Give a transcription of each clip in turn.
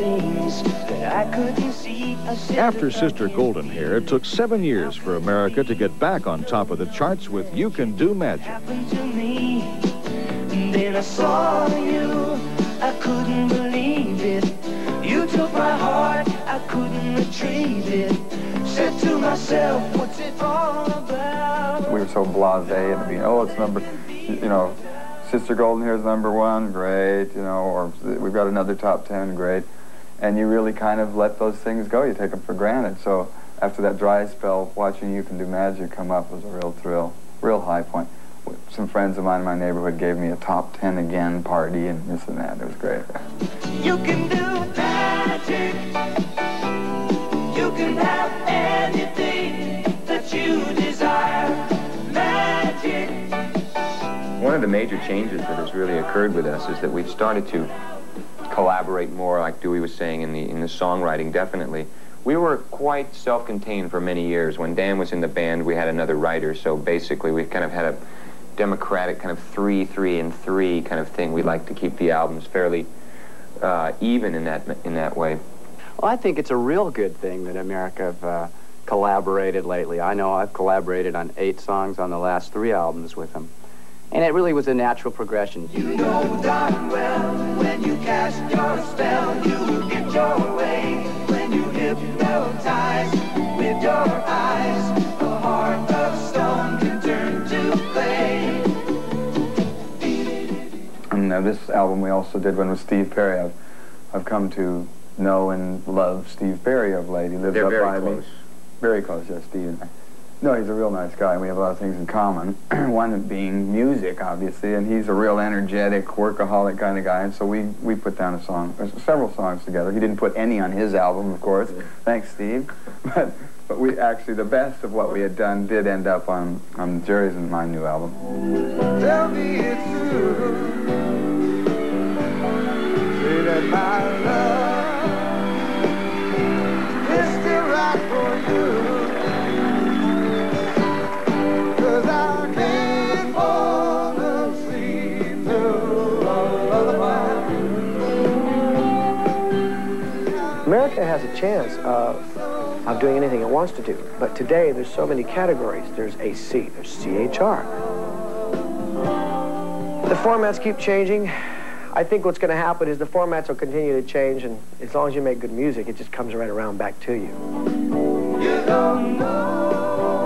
things that I couldn't see. After Sister Golden Hair, it took 7 years for America to get back on top of the charts with You Can Do Magic. Happened to me. Then I saw you, I couldn't believe it. You took my heart, I couldn't retrieve it. Said to myself, what's it all about? We were so blasé at the beginning. Oh, it's number, you know, Sister Golden Hair's #1, great, you know, or we've got another top 10, great. And you really kind of let those things go. You take them for granted. So after that dry spell, watching You Can Do Magic come up was a real thrill, real high point. Some friends of mine in my neighborhood gave me a top 10 again party and this and that. It was great. You can do magic. You can have anything that you desire. Magic. One of the major changes that has really occurred with us is that we've started to collaborate more, like Dewey was saying, in the songwriting, definitely. We were quite self-contained for many years. When Dan was in the band, we had another writer, so basically we kind of had a democratic kind of 3-3-3 kind of thing. We like to keep the albums fairly even in that way. Well, I think it's a real good thing that America have collaborated lately. I know I've collaborated on 8 songs on the last 3 albums with them. And it really was a natural progression. You know darn well when you cast your spell, you will get your way. When you hypnotize with your eyes, a heart of stone can turn to clay. And this album we also did one with Steve Perry. I've come to know and love Steve Perry of late. He lives up by me. Very close, yes, Steve and I. No, he's a real nice guy, and we have a lot of things in common. One being music, obviously, and he's a real energetic, workaholic kind of guy, and so we put down a song, several songs together. He didn't put any on his album, of course. Thanks, Steve. But we actually, the best of what we had done did end up on Jerry's and my new album. Tell me it's true. Say that my love is still right for you. America has a chance of doing anything it wants to do, but today there's so many categories. There's AC, there's CHR. The formats keep changing. I think what's going to happen is the formats will continue to change, and as long as you make good music, it just comes right around back to you. You don't know.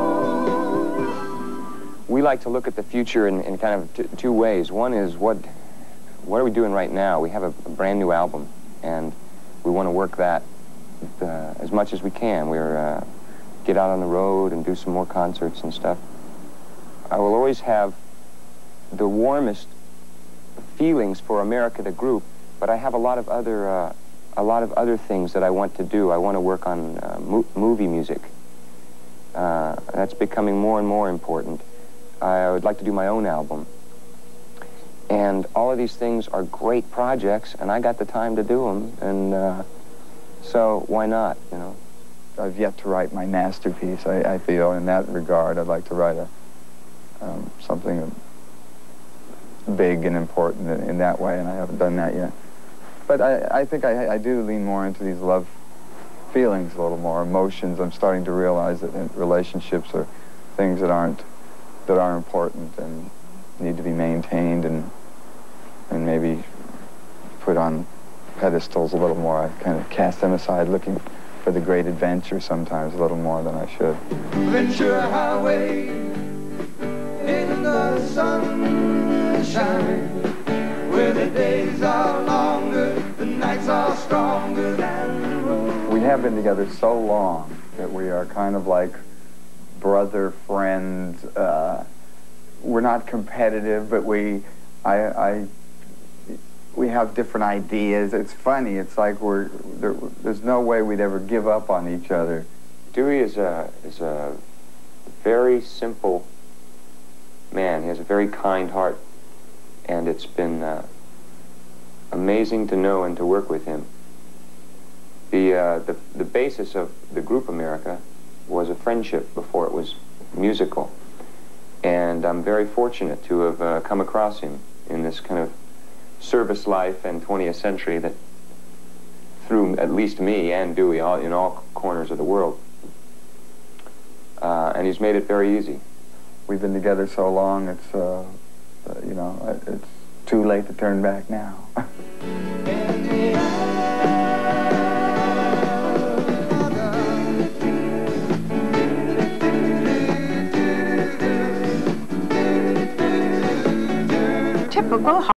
We like to look at the future in kind of two ways. One is what are we doing right now? We have a brand new album, and we want to work that as much as we can. We're get out on the road and do some more concerts and stuff. I will always have the warmest feelings for America the group, but I have a lot of other things that I want to do. I want to work on movie music. That's becoming more and more important. I would like to do my own album. And all of these things are great projects, and I got the time to do them, and so why not, you know? I've yet to write my masterpiece. I feel in that regard I'd like to write something big and important in that way, and I haven't done that yet. But I think I do lean more into these love feelings a little more, emotions. I'm starting to realize that relationships are things that are important and need to be maintained and maybe put on pedestals a little more. I kind of cast them aside, looking for the great adventure sometimes a little more than I should. Venture highway in the sunshine, where the days are longer, the nights are stronger than the road. We have been together so long that we are kind of like brother, friends. We're not competitive, but we have different ideas. It's funny. It's like there's no way we'd ever give up on each other. Dewey is a very simple man. He has a very kind heart, and it's been amazing to know and to work with him. The basis of the group America was a friendship before it was musical, and I'm very fortunate to have come across him in this kind of service life and 20th century that through at least me and Dewey in all corners of the world. And he's made it very easy. We've been together so long, it's, you know, it's too late to turn back now. Typical